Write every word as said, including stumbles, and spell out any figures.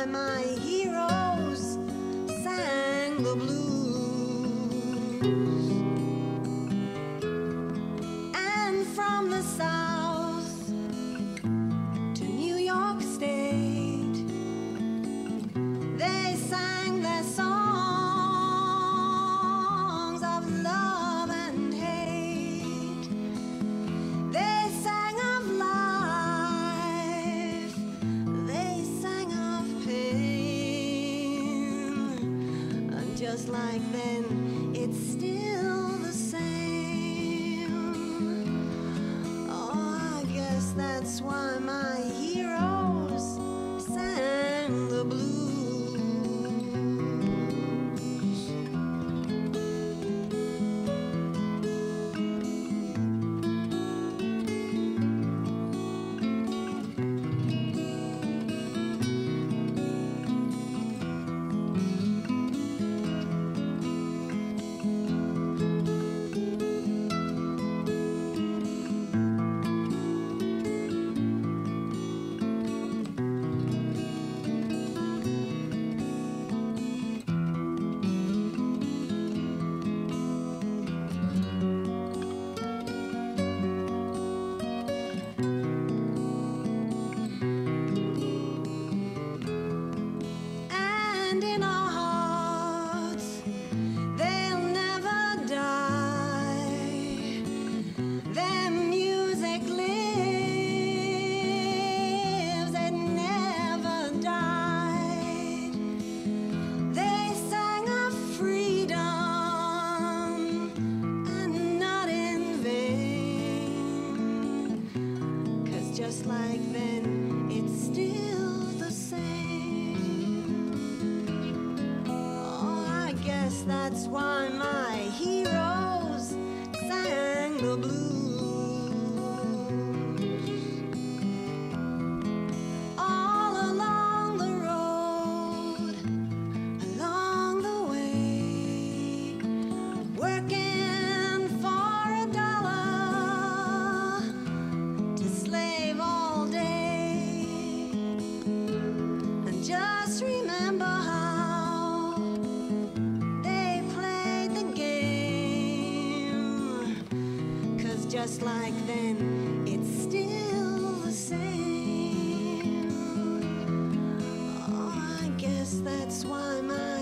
my heroes sang the blues. And from the south to New York State, they sang their songs of love and hate. They sang of life, they sang of pain. And just like then, it's still the same. Oh, I guess that's why my heroes sang the blues. And in our hearts, they'll never die. Their music lives, it never died. They sang of freedom, and not in vain. 'Cause just like then, it's still the same. Oh, I guess that's why my heroes sang the blues. All along the road, along the way, working for a dollar to slave all day. And just remember how they played the game. 'Cause just like then, it's still the same. Oh, I guess that's why my